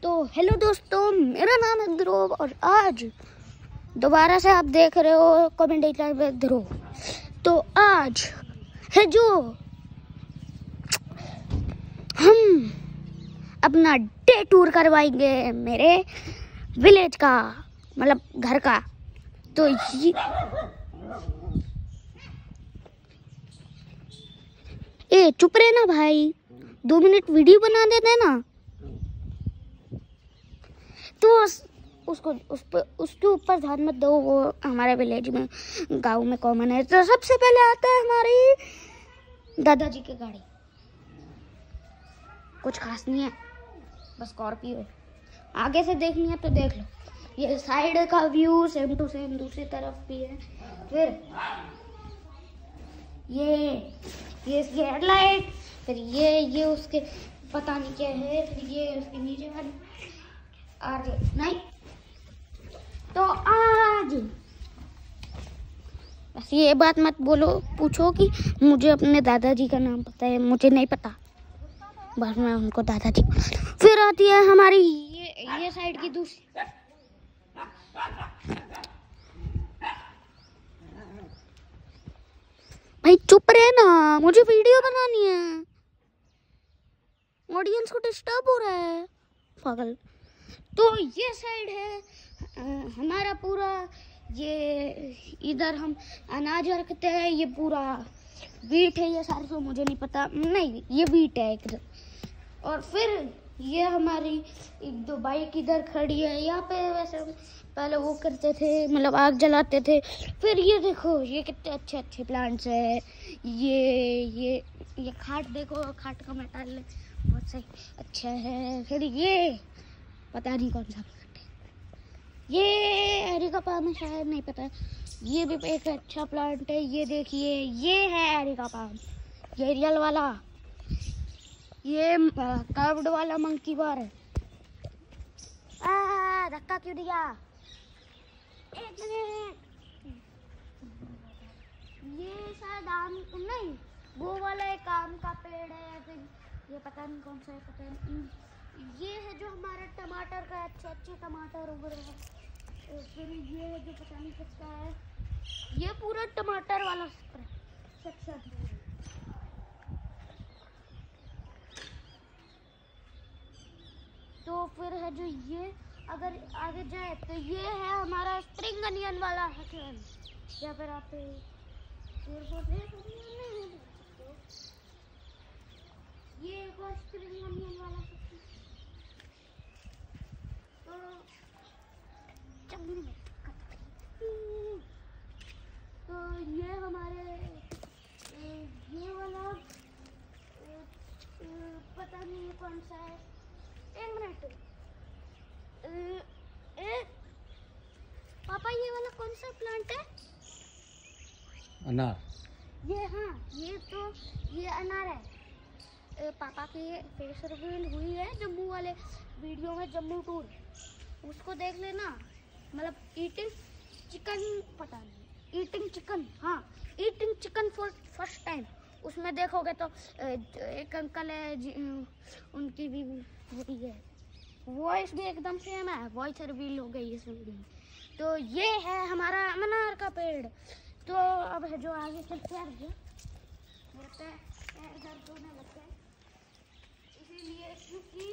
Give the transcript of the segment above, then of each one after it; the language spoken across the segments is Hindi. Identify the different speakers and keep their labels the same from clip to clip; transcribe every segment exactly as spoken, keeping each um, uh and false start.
Speaker 1: तो हेलो दोस्तों, मेरा नाम है ध्रुव और आज दोबारा से आप देख रहे हो कमेंटेटर में ध्रुव। तो आज है जो हम अपना डे टूर करवाएंगे मेरे विलेज का, मतलब घर का। तो ये ए चुप रहे ना भाई, दो मिनट वीडियो बना देते हैं ना। तो उस, उसको उस पर उसके ऊपर ध्यान मत दो, वो हमारे विलेज में गांव में कॉमन है। तो सबसे पहले आता है हमारी दादाजी की गाड़ी। कुछ खास नहीं है, बस स्कॉर्पियो है। आगे से देखनी है तो देख लो, ये साइड का व्यू सेम टू सेम दूसरी तरफ भी है। फिर ये ये इसकी हेडलाइट, फिर ये ये उसके पता नहीं क्या है, फिर ये उसके नीचे वाली और नहीं। तो आज बस ये बात मत बोलो, पूछो कि मुझे अपने दादाजी का नाम पता है, मुझे नहीं पता, बस मैं उनको दादाजी। फिर आती है हमारी ये ये साइड की दूसरी। भाई चुप रहे ना, मुझे वीडियो बनानी है, ऑडियंस को डिस्टर्ब हो रहा है पागल। तो ये साइड है आ, हमारा पूरा, ये इधर हम अनाज रखते हैं, ये पूरा वीट है, ये सारे तो मुझे नहीं पता, नहीं ये वीट है एक। और फिर ये हमारी एक दो बाइक इधर खड़ी है, यहाँ पे वैसे पहले वो करते थे, मतलब आग जलाते थे। फिर ये देखो, ये कितने अच्छे अच्छे प्लांट्स है। ये ये ये खाट देखो, खाट का मेटल बहुत सही अच्छा है। फिर ये पता नहीं कौन सा प्लांट है, ये एरिका पाम है शायद, नहीं पता। ये भी एक अच्छा प्लांट है, ये देखिए, ये है एरिका पाम, ये रियल वाला। ये कर्व्ड वाला मंकी बार है। आ धक्का क्यों दिया, एक मिनट। ये शायद आम नहीं, वो वाला एक आम का पेड़ है, या फिर ये पता नहीं कौन सा है, पता नहीं। ये है जो हमारा टमाटर का, अच्छे अच्छे टमाटर उग रहे हैं। फिर ये है जो पता नहीं किसका है, ये पूरा टमाटर वाला सेक्शन है। तो फिर है जो ये, अगर आगे जाए तो ये है हमारा स्प्रिंग अनियन वाला सेक्शन, या फिर आप ये एक और स्प्रिंग अनियन वाला सेक्शन। तो ये हमारे ये वाला पता नहीं कौन सा है, एक मिनट। पापा ये वाला कौन सा प्लांट है?
Speaker 2: अनार।
Speaker 1: ये हाँ, ये तो ये अनार है। पापा की फेस रिवील हुई है जम्मू वाले वीडियो में, जम्मू टूर, उसको देख लेना। मतलब ईटिंग चिकन, पता नहीं ईटिंग चिकन, हाँ eating chicken for first time, उसमें देखोगे तो एक अंकल है, उनकी भी वही है, वॉइस भी एकदम सेम है, वॉइस रिवील हो गई इस वीडियो में। तो ये है हमारा अनार का पेड़। तो अब है जो आगे चलते हैं, मेरे पैर दर्द होने लगते हैं, इसीलिए क्योंकि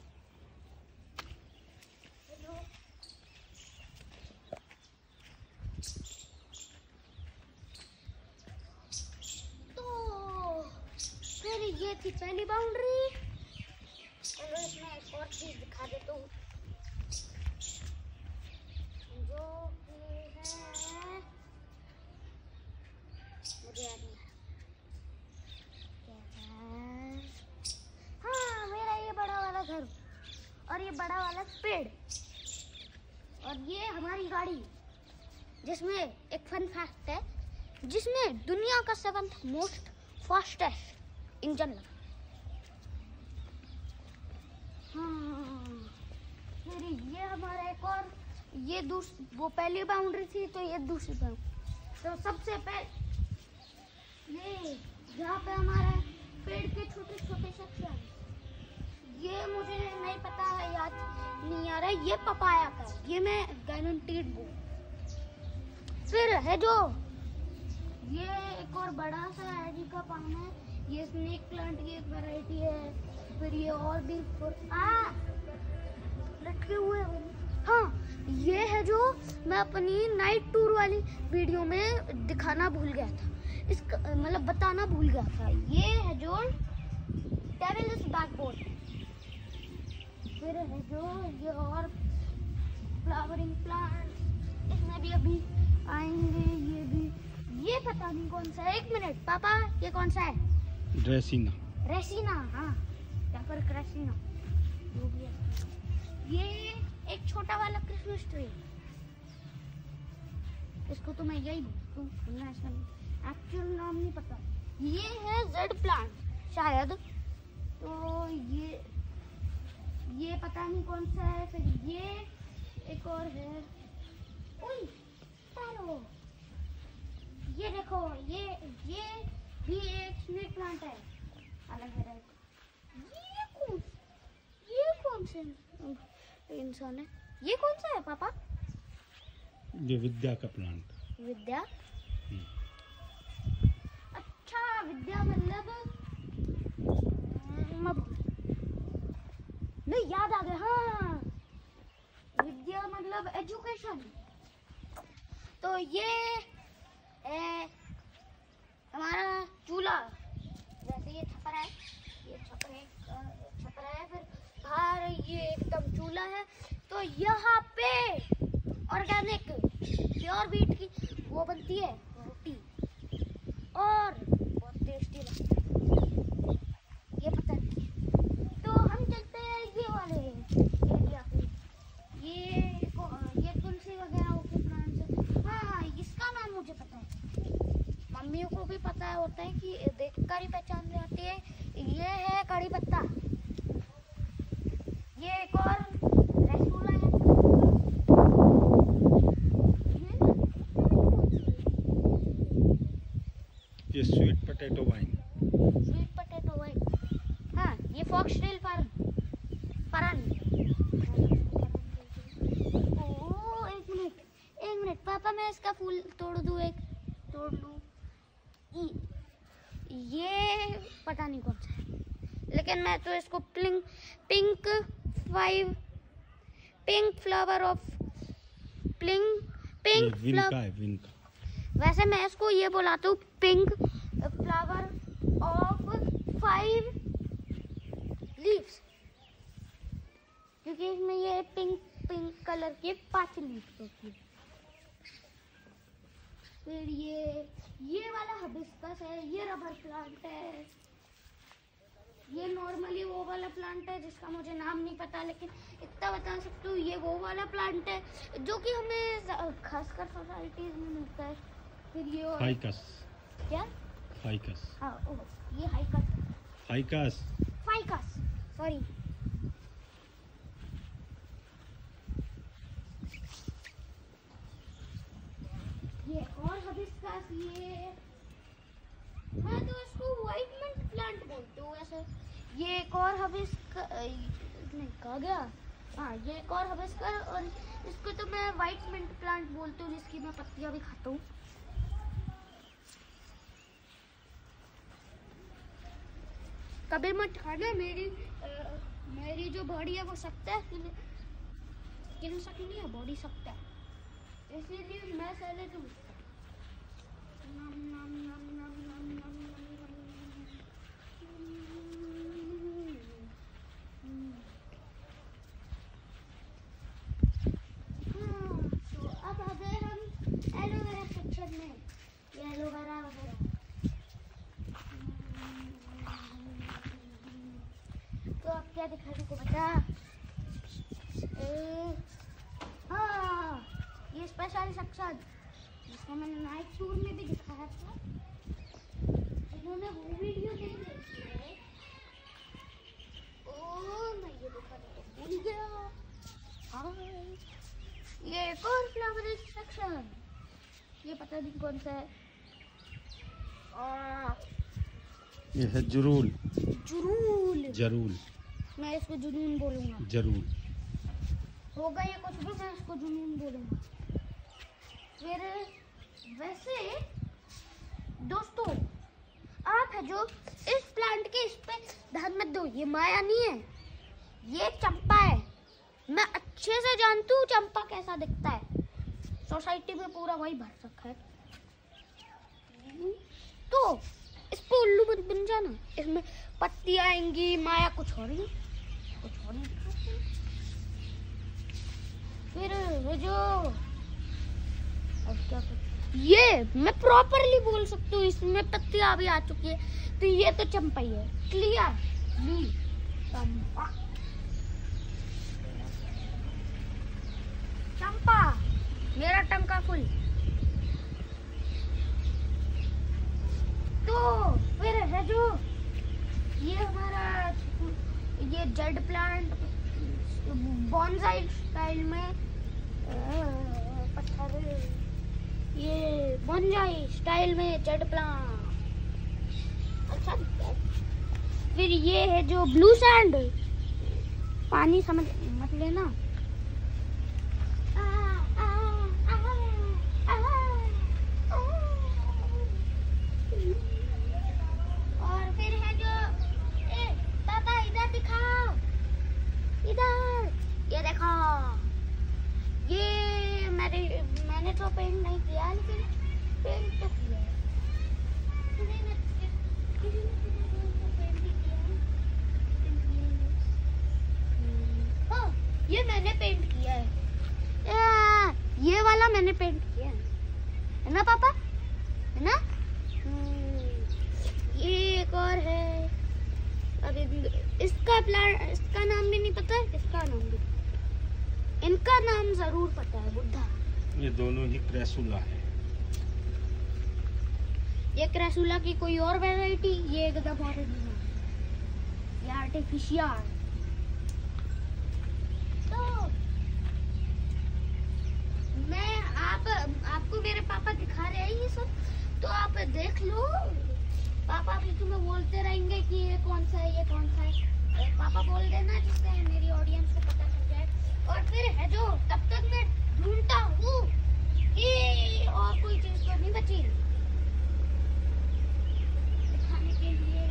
Speaker 1: ये थी पहली बाउंड्री। चलो इसमें एक और चीज दिखा देता हूँ, जो कि है, मुझे याद नहीं क्या है। हाँ, मेरा ये बड़ा वाला घर और ये बड़ा वाला पेड़ और ये हमारी गाड़ी, जिसमें एक फन फैक्ट है, जिसमें दुनिया का सेवंथ मोस्ट फास्टेस्ट इंजन लगा। हाँ, फिर ये हमारा एक और, ये दूस वो पहली बाउंड्री थी, तो ये दूसरी बाउंड्री। तो सबसे पहले ये यहाँ पे हमारा पेड़ के छोटे छोटे सेक्शन, ये मुझे नहीं पता है याद ये पपाया का, ये मैं गारंटीड बुक। फिर है जो ये एक और बड़ा सा है जी का पाम है, ये स्नेक प्लांट की एक वैरायटी है। फिर ये और भी आ लटके हुए हैं। हाँ, ये है जो मैं अपनी नाइट टूर वाली वीडियो में दिखाना भूल गया था, इसका मतलब बताना भूल गया था। ये है जो टेरेलिस बैकबोन। फिर है जो ये और फ्लावरिंग प्लांट, इसमें भी अभी आएंगे। ये भी, ये पता नहीं कौन सा है। एक मिनट पापा, ये कौन सा है?
Speaker 2: ड्रेसिना।
Speaker 1: रेसिना, हाँ, या फिर क्रेसिना, जो भी है। ये एक छोटा वाला क्रिसमस ट्री, इसको तो मैं यही बोलता हूँ, एक्चुअल नाम नहीं पता। ये है जेड प्लांट शायद, तो ये ये पता नहीं कौन सा है। फिर ये एक और है, उई, तारो। ये देखो, ये ये भी एक स्नेक प्लांट है, अलग है। ये कौन ये कौन से इंसान है? ये कौन सा है पापा?
Speaker 2: ये विद्या का प्लांट।
Speaker 1: विद्या? अच्छा, विद्या मतलब नहीं, याद आ गया। हाँ, विद्या मतलब एजुकेशन। तो ये है हमारा चूल्हा, जैसे ये छपरा है, ये छपरे छपरा है। फिर बाहर ये एकदम चूल्हा है। तो यहाँ पे ऑर्गेनिक प्योर व्हीट की वो बनती है रोटी, और बहुत टेस्टी लगती है। ये पता नहीं। तो हम चलते हैं ये वाले एरिया पे। ये ये तुलसी वगैरह के प्लांट्स। हाँ, इसका नाम मुझे पता है, मम्मियों को भी पता है होता है कि देखकर ही पहचान जाती है। ये है कड़ी पत्ता। ये एक और रसगुल्ला है।
Speaker 2: ये sweet potato vine.
Speaker 1: Sweet potato vine. हाँ, ये फॉक्सटेल फर्न फरन। ओह, एक मिनट एक मिनट पापा, मैं इसका फूल तोड़ दूँ, एक तोड़ लूँ। ये पता नहीं कौन सा है, लेकिन मैं तो इसको pink pink five pink flower of pink pink
Speaker 2: vinca है, विनका।
Speaker 1: वैसे मैं इसको ये बुलाता हूँ pink flower of five leaves, क्योंकि इसमें ये पिंक पिंक कलर के पांच लीव्स होती है। फिर ये ये वाला हिबिस्कस है, ये रबर प्लांट है। ये नॉर्मली वो वाला प्लांट है जिसका मुझे नाम नहीं पता, लेकिन इतना बता सकती हूँ ये वो वाला प्लांट है जो कि हमें खासकर सोसाइटीज में मिलता है। फिर ये और
Speaker 2: फाइकस।
Speaker 1: क्या?
Speaker 2: फाइकस।
Speaker 1: हाँ, ओ, ये हाइकस
Speaker 2: फाइकस
Speaker 1: फाइकस सॉरी। ये और हिबिस्कस, ये मैं तो इसको व्हाइट मिंट प्लांट बोलती हूँ वैसे। ये एक और हिबिस्कस नहीं कहा गया। हाँ, ये एक और हिबिस्कस, और इसको तो मैं व्हाइट मिंट प्लांट बोलती हूँ, जिसकी मैं पत्तियाँ भी खाता हूँ। कभी मत खाना, मेरी आ, मेरी जो बॉडी है वो सख्त है, स्किन सख्त नहीं है, बॉडी सख्त है, इसीलिए मैं सैलेड दूँ। नम नम नम नम नम नम नम। हाँ, तो अब आ गए हम एलोवेरा सेक्शन में। ये एलोवेरा वगैरह, तो अब क्या दिखाने को बता? हाँ, ये स्पेशल सेक्शन जिसको मैंने नाइट टूर में भी दिखाया था, इन्होंने वो वीडियो नहीं देखी है। ओह, मैं ये दिखाने को भूल गया। हाँ, ये एक और फ्लावर सेक्शन, ये पता नहीं कौन सा है। आ,
Speaker 2: ये है जरूल।
Speaker 1: जुरूल
Speaker 2: जरूल
Speaker 1: मैं इसको जुनून बोलूँगा।
Speaker 2: जरूल।
Speaker 1: होगा ये कुछ भी, मैं इसको जुनून बोलूँगा। फिर वैसे दोस्तों, आप है जो इस प्लांट के इस पे ध्यान मत दो, ये माया नहीं है, ये चंपा है। मैं अच्छे से जानती हूँ चंपा कैसा दिखता है, सोसाइटी में पूरा वही भर रखा है। तो इस पे उल्लू मत बन जाना, इसमें पत्ती आएंगी, माया कुछ और नहीं, कुछ और नहीं दिखाते। फिर वो जो अब क्या कर... ये मैं प्रॉपरली बोल सकती हूँ, इसमें पत्तियां भी आ चुकी है, तो ये तो चंपा ही है। क्लियर? ली चंपा, चंपा मेरा टंका फुल। तो फिर है जो ये हमारा ये जेड प्लांट बॉन्साई स्टाइल में पत्थर, ये बॉन्साई स्टाइल में जेड प्लांट अच्छा दिखता है। फिर ये है जो ब्लू सैंड, पानी समझ मत लेना। और फिर है जो ए पापा इधर दिखाओ, इधर ये देखो, ये मैंने मैंने तो पेंट नहीं किया, लेकिन पेंट तो किया है। किसी ने किसी ने पेंट भी किया है। हाँ, ये मैंने पेंट किया है, आ, ये वाला मैंने पेंट किया है, है ना पापा, है ना? ये एक और है, अरे इसका प्लान, इसका नाम भी नहीं पता है, इसका नाम भी, इनका नाम जरूर पता है, बुद्धा।
Speaker 2: ये दोनों ही क्रेसुला है।
Speaker 1: ये क्रेसुला की कोई और वैरायटी, ये एकदम ओरिजिनल, ये आर्टिफिशियल। तो मैं आप आपको मेरे पापा दिखा रहे हैं ये सब, तो आप देख लो। पापा भी तुम्हें बोलते रहेंगे कि ये कौन सा है, ये कौन सा है, पापा बोल देना, जिससे मेरी ऑडियंस को पता चल जाए। और फिर है जो तब तक मैं ढूंढता हूँ कि और कोई चीज तो नहीं बची दिखाने के लिए।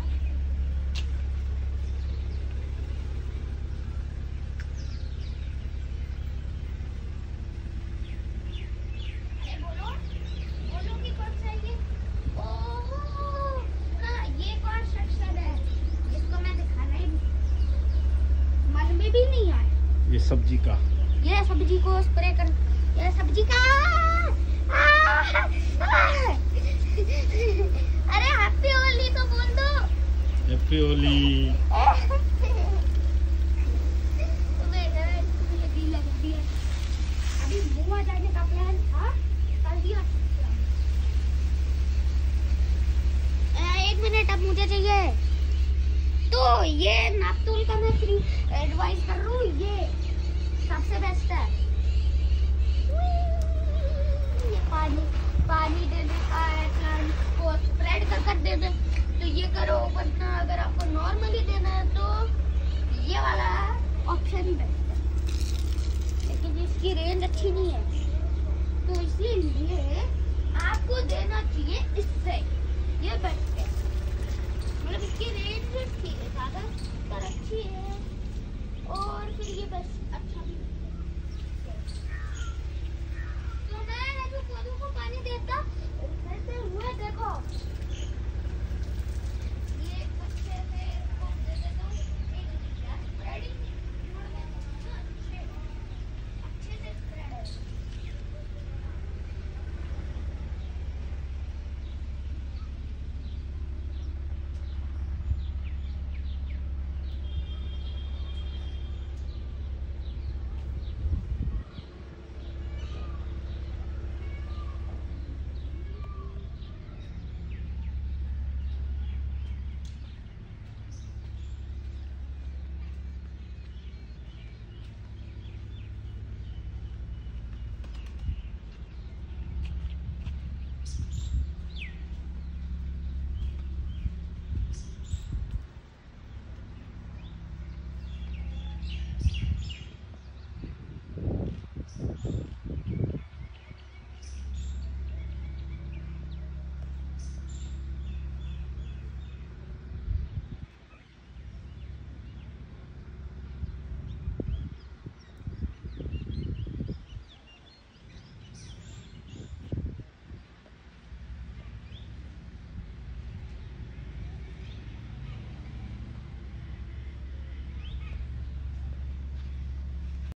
Speaker 1: अरे बोलो बोलो कि कौन सा है ये? ओहो हाँ, ये कौन सेक्शन है जिसको मैं दिखाना ही मन में भी नहीं आया।
Speaker 2: ये सब्जी का,
Speaker 1: ये सब्जी को स्प्रे कर, ये सब्जी का आ, आ, आ, अरे हैप्पी होली तो बोल दो।
Speaker 2: हैप्पी होली।
Speaker 1: अभी गोवा जाने का प्लान था, कर दिया। एक मिनट अब मुझे चाहिए, तो ये नापतोल का मैं फ्री एडवाइस कर रहा हूँ, ये सबसे बेस्ट है। ये पानी पानी देने का है, प्लांट को स्प्रेड कर कर दे दे तो ये करो, वरना अगर आपको नॉर्मली देना है तो ये वाला ऑप्शन ही बेस्ट है, लेकिन इसकी रेंज अच्छी नहीं है, तो इसीलिए आपको देना चाहिए इससे, ये बेस्ट है। मतलब इसकी रेंज ठीक है, ज़्यादा पर अच्छी है, और फिर ये बेस्ट